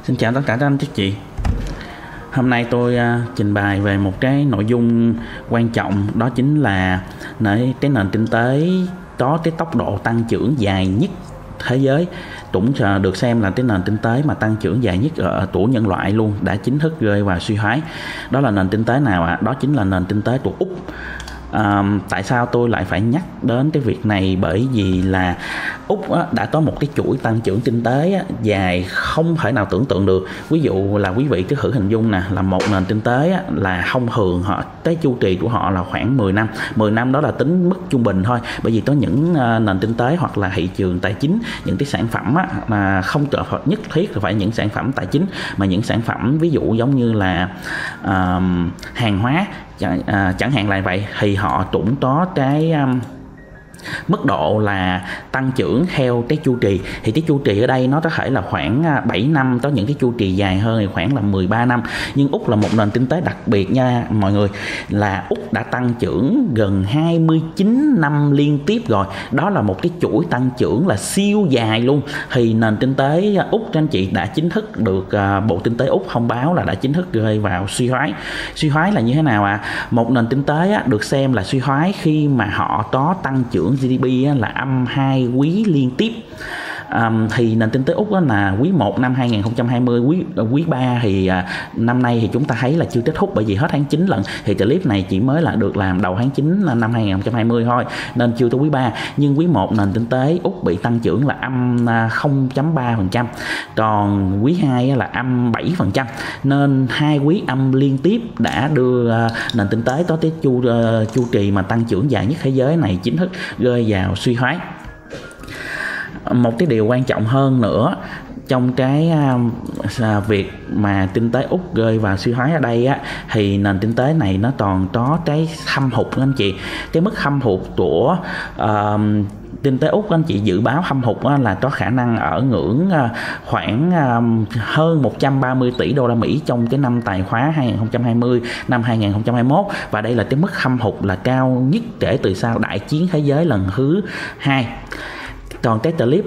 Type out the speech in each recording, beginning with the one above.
Xin chào tất cả các anh chị. Hôm nay tôi trình bày về một cái nội dung quan trọng, đó chính là cái nền kinh tế có cái tốc độ tăng trưởng dài nhất thế giới, cũng được xem là cái nền kinh tế mà tăng trưởng dài nhất của nhân loại luôn, đã chính thức rơi vào suy thoái. Đó là nền kinh tế nào ạ? Đó chính là nền kinh tế của Úc. Tại sao tôi lại phải nhắc đến cái việc này? Bởi vì là Úc đã có một cái chuỗi tăng trưởng kinh tế dài không thể nào tưởng tượng được. Ví dụ là quý vị cứ thử hình dung nè, là một nền kinh tế là thông thường cái chu kỳ của họ là khoảng 10 năm. 10 năm đó là tính mức trung bình thôi. Bởi vì có những nền kinh tế hoặc là thị trường tài chính, những cái sản phẩm mà không nhất thiết phải những sản phẩm tài chính, mà những sản phẩm ví dụ giống như là hàng hóa chẳng hạn là vậy, thì họ cũng có cái mức độ là tăng trưởng theo cái chu kỳ. Thì cái chu kỳ ở đây nó có thể là khoảng 7 năm, có những cái chu kỳ dài hơn thì khoảng là 13 năm. Nhưng Úc là một nền kinh tế đặc biệt nha mọi người, là Úc đã tăng trưởng gần 29 năm liên tiếp rồi. Đó là một cái chuỗi tăng trưởng là siêu dài luôn. Thì nền kinh tế Úc các anh chị đã chính thức được Bộ Kinh tế Úc thông báo là đã chính thức rơi vào suy thoái. Suy thoái là như thế nào ạ? Một nền kinh tế được xem là suy thoái khi mà họ có tăng trưởng GDP là âm 2 quý liên tiếp. Thì nền kinh tế Úc là quý 1 năm 2020, quý 3 thì năm nay thì chúng ta thấy là chưa kết thúc, bởi vì hết tháng 9 lận. Thì clip này chỉ mới là được làm đầu tháng 9 năm 2020 thôi, nên chưa tới quý 3. Nhưng quý 1 nền kinh tế Úc bị tăng trưởng là âm 0.3%, còn quý 2 là âm 7%. Nên 2 quý âm liên tiếp đã đưa nền kinh tế có cái chu kỳ mà tăng trưởng dài nhất thế giới này chính thức rơi vào suy thoái. Một cái điều quan trọng hơn nữa trong cái việc mà kinh tế Úc rơi vào suy thoái ở đây thì nền kinh tế này nó còn có cái thâm hụt anh chị. Cái mức thâm hụt của kinh tế Úc anh chị dự báo thâm hụt là có khả năng ở ngưỡng khoảng hơn 130 tỷ đô la Mỹ trong cái năm tài khóa 2020 năm 2021, và đây là cái mức thâm hụt là cao nhất kể từ sau đại chiến thế giới lần thứ 2. Còn cái clip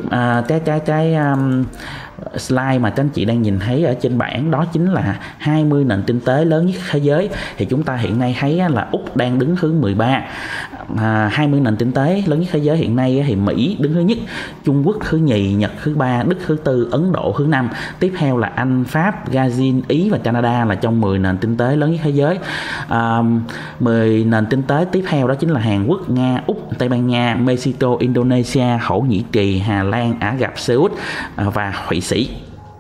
slide mà các anh chị đang nhìn thấy ở trên bảng, đó chính là 20 nền kinh tế lớn nhất thế giới. Thì chúng ta hiện nay thấy là Úc đang đứng thứ 13. 20 nền kinh tế lớn nhất thế giới hiện nay thì Mỹ đứng thứ nhất, Trung Quốc thứ nhì, Nhật thứ 3, Đức thứ 4, Ấn Độ thứ 5. Tiếp theo là Anh, Pháp, Brazil, Ý và Canada là trong 10 nền kinh tế lớn nhất thế giới. 10 nền kinh tế tiếp theo đó chính là Hàn Quốc, Nga, Úc, Tây Ban Nha, Mexico, Indonesia, Thổ Nhĩ Kỳ, Hà Lan, Ả Rập Xê Út và Thụy Sĩ.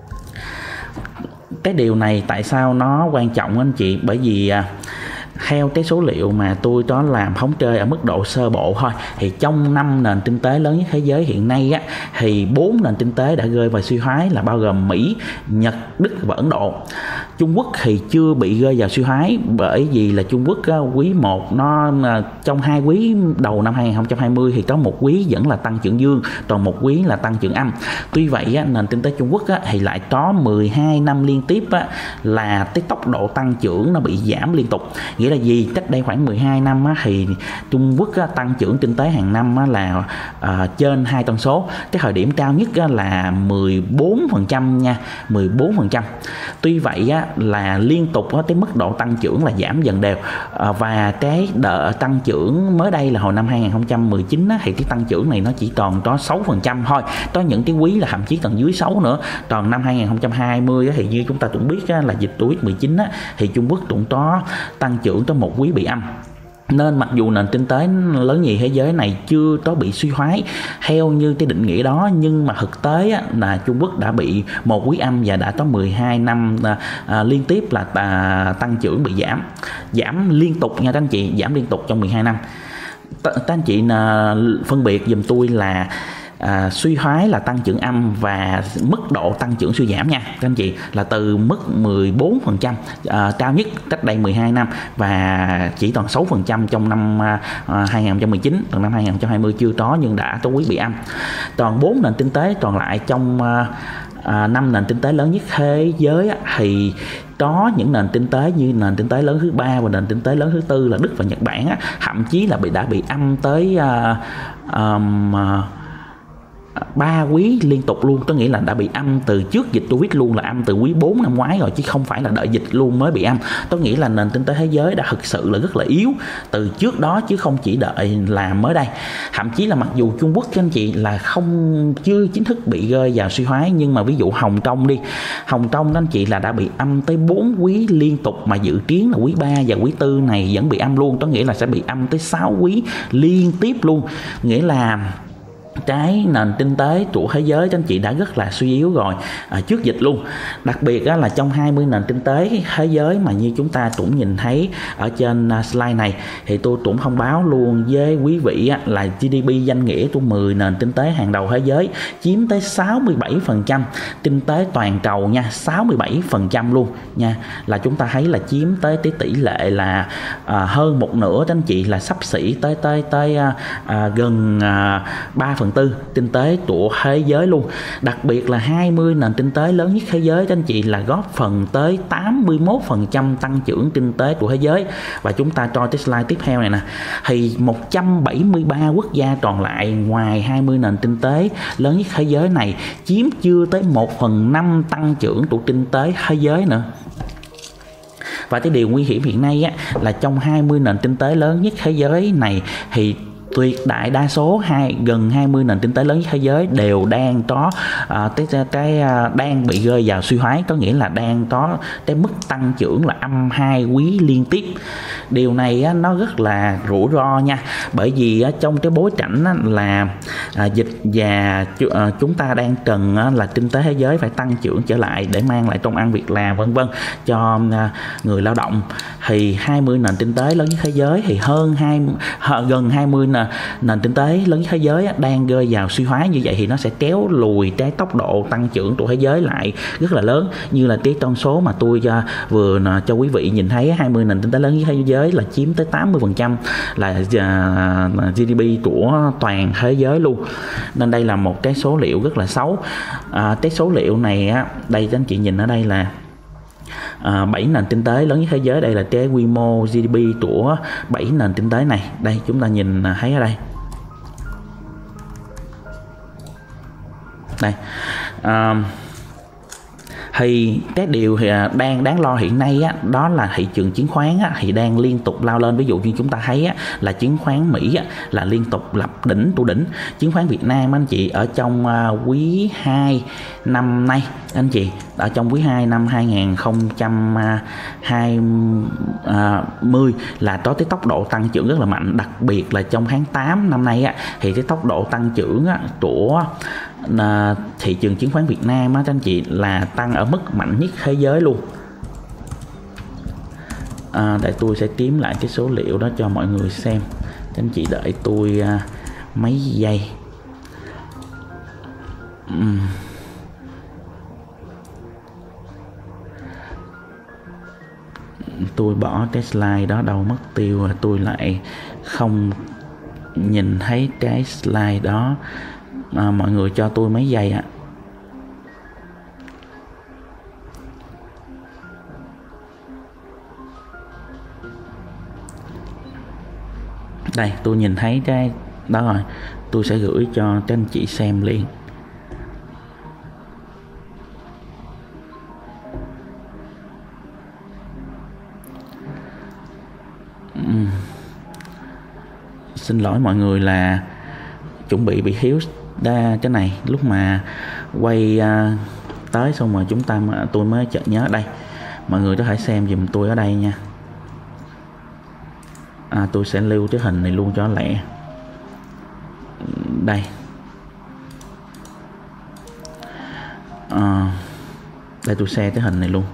Cái điều này tại sao nó quan trọng anh chị? Bởi vì theo cái số liệu mà tôi có làm thống kê ở mức độ sơ bộ thôi, thì trong 5 nền kinh tế lớn nhất thế giới hiện nay thì 4 nền kinh tế đã rơi vào suy thoái, là bao gồm Mỹ, Nhật, Đức và Ấn Độ. Trung Quốc thì chưa bị rơi vào suy thoái, bởi vì là Trung Quốc quý 1 nó trong 2 quý đầu năm 2020 thì có một quý vẫn là tăng trưởng dương, còn một quý là tăng trưởng âm. Tuy vậy nền kinh tế Trung Quốc thì lại có 12 năm liên tiếp là cái tốc độ tăng trưởng nó bị giảm liên tục. Nghĩa là gì? Cách đây khoảng 12 năm thì Trung Quốc tăng trưởng kinh tế hàng năm là trên 2 con số. Cái thời điểm cao nhất là 14% nha, 14%. Tuy vậy là liên tục cái mức độ tăng trưởng là giảm dần đều, và cái đợt tăng trưởng mới đây là hồi năm 2019 thì cái tăng trưởng này nó chỉ còn có 6% thôi. Có những cái quý là thậm chí còn dưới 6 nữa. Còn năm 2020 thì như chúng ta cũng biết là dịch Covid-19 thì Trung Quốc cũng có tăng trưởng có một quý bị âm. Nên mặc dù nền kinh tế lớn nhì thế giới này chưa có bị suy thoái theo như cái định nghĩa đó, nhưng mà thực tế là Trung Quốc đã bị một quý âm và đã có 12 năm liên tiếp là tăng trưởng bị giảm liên tục nha các anh chị, giảm liên tục trong 12 năm. Các anh chị phân biệt giùm tôi là suy thoái là tăng trưởng âm và mức độ tăng trưởng suy giảm nha các anh chị, là từ mức 14% cao nhất cách đây 12 năm và chỉ còn 6% trong năm 2019, còn năm 2020 chưa có nhưng đã có quý bị âm. Còn 4 nền kinh tế còn lại trong 5 nền kinh tế lớn nhất thế giới thì có những nền kinh tế như nền kinh tế lớn thứ 3 và nền kinh tế lớn thứ 4 là Đức và Nhật Bản thậm chí là đã bị âm tới 3 quý liên tục luôn, có nghĩa là đã bị âm từ trước dịch Covid luôn, là âm từ quý 4 năm ngoái rồi chứ không phải là đợi dịch luôn mới bị âm. Có nghĩa là nền kinh tế thế giới đã thực sự là rất là yếu từ trước đó chứ không chỉ đợi là mới đây. Thậm chí là mặc dù Trung Quốc các anh chị là không chưa chính thức bị rơi vào suy thoái, nhưng mà ví dụ Hồng Kông đi, Hồng Kông các anh chị là đã bị âm tới 4 quý liên tục, mà dự kiến là quý 3 và quý 4 này vẫn bị âm luôn, có nghĩa là sẽ bị âm tới 6 quý liên tiếp luôn. Nghĩa là cái nền kinh tế của thế giới các anh chị đã rất là suy yếu rồi trước dịch luôn. Đặc biệt là trong 20 nền kinh tế thế giới mà như chúng ta cũng nhìn thấy ở trên slide này, thì tôi cũng thông báo luôn với quý vị là GDP danh nghĩa của 10 nền kinh tế hàng đầu thế giới chiếm tới 67% kinh tế toàn cầu nha, 67% luôn nha, là chúng ta thấy là chiếm tới cái tỷ lệ là hơn một nửa các anh chị, là xấp xỉ tới gần 3/4 kinh tế của thế giới luôn. Đặc biệt là 20 nền kinh tế lớn nhất thế giới các anh chị là góp phần tới 81% tăng trưởng kinh tế của thế giới. Và chúng ta cho cái slide tiếp theo này nè, thì 173 quốc gia còn lại ngoài 20 nền kinh tế lớn nhất thế giới này chiếm chưa tới 1/5 tăng trưởng của kinh tế thế giới nữa. Và cái điều nguy hiểm hiện nay là trong 20 nền kinh tế lớn nhất thế giới này thì tuyệt đại đa số gần 20 nền kinh tế lớn nhất thế giới đều đang có đang bị rơi vào suy thoái, có nghĩa là đang có cái mức tăng trưởng là âm 2 quý liên tiếp. Điều này nó rất là rủi ro nha, bởi vì trong cái bối cảnh là dịch và chúng ta đang cần là kinh tế thế giới phải tăng trưởng trở lại để mang lại công ăn việc làm vân vân cho người lao động. Thì 20 nền kinh tế lớn nhất thế giới thì gần 20 nền kinh tế lớn nhất thế giới đang rơi vào suy thoái, như vậy thì nó sẽ kéo lùi cái tốc độ tăng trưởng của thế giới lại rất là lớn. Như là cái con số mà tôi vừa cho quý vị nhìn thấy, 20 nền kinh tế lớn nhất thế giới là chiếm tới 80% là GDP của toàn thế giới luôn. Nên đây là một cái số liệu rất là xấu. Cái số liệu này đây các anh chị nhìn ở đây là 7 nền kinh tế lớn nhất thế giới. Đây là cái quy mô GDP của 7 nền kinh tế này. Đây chúng ta nhìn thấy ở đây. Đây. Thì cái điều đang đáng lo hiện nay đó là thị trường chứng khoán thì đang liên tục lao lên. Ví dụ như chúng ta thấy là chứng khoán Mỹ là liên tục lập đỉnh tu đỉnh. Chứng khoán Việt Nam anh chị ở trong quý 2 năm nay, anh chị ở trong quý 2 năm 2020 là có cái tốc độ tăng trưởng rất là mạnh. Đặc biệt là trong tháng 8 năm nay thì cái tốc độ tăng trưởng của thị trường chứng khoán Việt Nam các anh chị là tăng ở mức mạnh nhất thế giới luôn. Để tôi sẽ kiếm lại cái số liệu đó cho mọi người xem. Các anh chị đợi tôi mấy giây. Tôi bỏ cái slide đó đâu mất tiêu, tôi lại không nhìn thấy cái slide đó. Mọi người cho tôi mấy giây ạ. Đây, tôi nhìn thấy cái đó rồi. Tôi sẽ gửi cho các anh chị xem liền. Xin lỗi mọi người là chuẩn bị thiếu cái này, lúc mà quay tới xong rồi tôi mới chợt nhớ. Đây, mọi người có thể xem giùm tôi ở đây nha. Tôi sẽ lưu cái hình này luôn cho lẹ. Đây. Đây tôi share cái hình này luôn.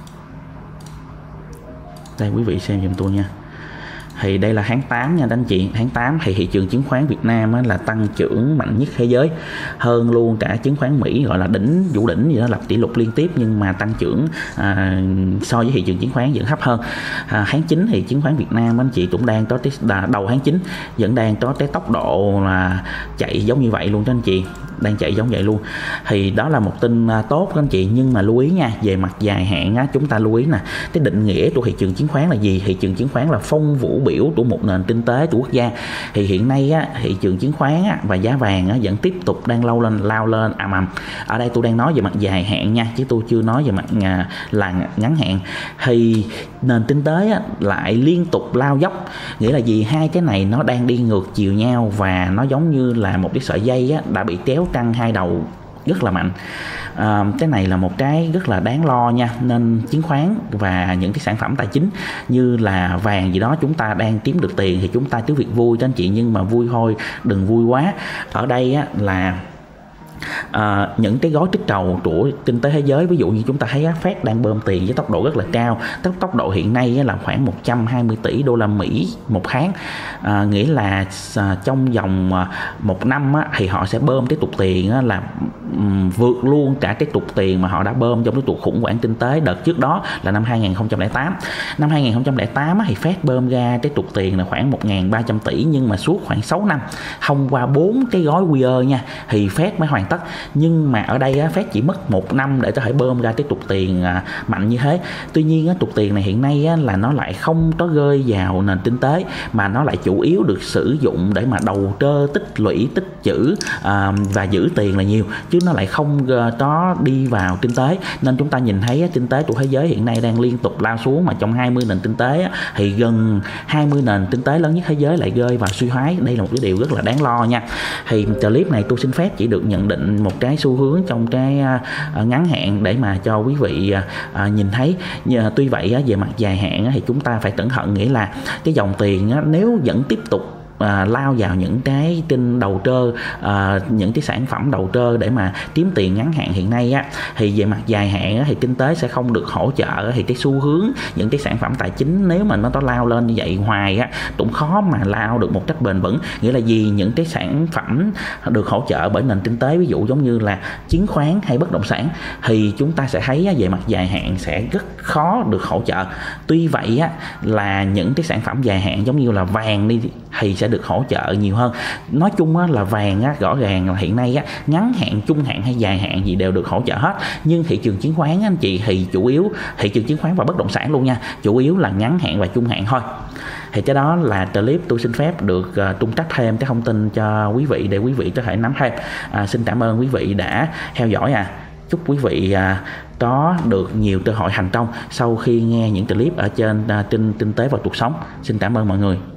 Đây quý vị xem giùm tôi nha. Thì đây là tháng 8 nha anh chị. Tháng 8 thì thị trường chứng khoán Việt Nam là tăng trưởng mạnh nhất thế giới, hơn luôn cả chứng khoán Mỹ, gọi là vũ đỉnh gì đó, lập kỷ lục liên tiếp, nhưng mà tăng trưởng so với thị trường chứng khoán vẫn thấp hơn. Tháng 9 thì chứng khoán Việt Nam anh chị cũng đang có đầu tháng 9 vẫn đang có cái tốc độ là chạy giống như vậy luôn cho anh chị. đang chạy giống vậy luôn. Thì đó là một tin tốt các anh chị, nhưng mà lưu ý nha, về mặt dài hạn á, chúng ta lưu ý nè, cái định nghĩa của thị trường chứng khoán là gì? Thị trường chứng khoán là phong vũ biểu của một nền kinh tế của quốc gia. Thì hiện nay á, thị trường chứng khoán á, và giá vàng á, vẫn tiếp tục đang lao lên ầm ầm. Ở đây tôi đang nói về mặt dài hạn nha, chứ tôi chưa nói về mặt là ngắn hạn. Thì nền kinh tế á, lại liên tục lao dốc, nghĩa là gì? Hai cái này nó đang đi ngược chiều nhau, và nó giống như là một cái sợi dây á, đã bị kéo căng hai đầu rất là mạnh. Cái này là một cái rất là đáng lo nha. Nên chứng khoán và những cái sản phẩm tài chính như là vàng gì đó, chúng ta đang kiếm được tiền thì chúng ta cứ việc vui cho anh chị, nhưng mà vui thôi, đừng vui quá. Ở đây á, là những cái gói kích cầu của kinh tế thế giới, ví dụ như chúng ta thấy Fed đang bơm tiền với tốc độ rất là cao. Tốc độ hiện nay là khoảng 120 tỷ đô la Mỹ một tháng, nghĩa là trong vòng một năm thì họ sẽ bơm cái trục tiền là vượt luôn cả cái trục tiền mà họ đã bơm trong cái cuộc khủng hoảng kinh tế đợt trước đó là năm 2008. Năm 2008 thì Fed bơm ra cái trục tiền là khoảng 1.300 tỷ, nhưng mà suốt khoảng 6 năm thông qua 4 cái gói QE nha, thì Fed mới hoàn tất. Nhưng mà ở đây Fed chỉ mất 1 năm để có thể bơm ra cái trục tiền mạnh như thế. Tuy nhiên trục tiền này hiện nay là nó lại không có rơi vào nền kinh tế, mà nó lại chủ yếu được sử dụng để mà đầu cơ tích lũy, tích trữ và giữ tiền là nhiều, chứ nó lại không có đi vào kinh tế. Nên chúng ta nhìn thấy kinh tế của thế giới hiện nay đang liên tục lao xuống, mà trong 20 nền kinh tế thì gần 20 nền kinh tế lớn nhất thế giới lại rơi vào suy thoái. Đây là một cái điều rất là đáng lo nha. Thì clip này tôi xin phép chỉ được nhận định một cái xu hướng trong cái ngắn hạn để mà cho quý vị nhìn thấy. Tuy vậy về mặt dài hạn thì chúng ta phải cẩn thận, nghĩa là cái dòng tiền nếu vẫn tiếp tục lao vào những cái trên đầu trơ, những cái sản phẩm đầu trơ để mà kiếm tiền ngắn hạn hiện nay thì về mặt dài hạn thì kinh tế sẽ không được hỗ trợ. Thì cái xu hướng những cái sản phẩm tài chính nếu mà nó lao lên như vậy hoài cũng khó mà lao được một cách bền vững. Nghĩa là gì? Những cái sản phẩm được hỗ trợ bởi nền kinh tế, ví dụ giống như là chứng khoán hay bất động sản, thì chúng ta sẽ thấy về mặt dài hạn sẽ rất khó được hỗ trợ. Tuy vậy là những cái sản phẩm dài hạn giống như là vàng đi thì sẽ được hỗ trợ nhiều hơn. Nói chung là vàng rõ ràng là hiện nay ngắn hạn, trung hạn hay dài hạn gì đều được hỗ trợ hết. Nhưng thị trường chứng khoán anh chị thì chủ yếu, thị trường chứng khoán và bất động sản luôn nha, chủ yếu là ngắn hạn và trung hạn thôi. Thì cái đó là clip tôi xin phép được cung cấp thêm cái thông tin cho quý vị để quý vị có thể nắm thêm. Xin cảm ơn quý vị đã theo dõi. Chúc quý vị có được nhiều cơ hội thành công sau khi nghe những clip ở trên kinh tế và cuộc sống. Xin cảm ơn mọi người.